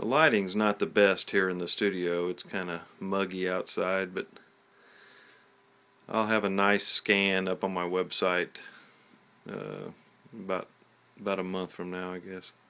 The lighting's not the best here in the studio. It's kind of muggy outside, but I'll have a nice scan up on my website about a month from now, I guess.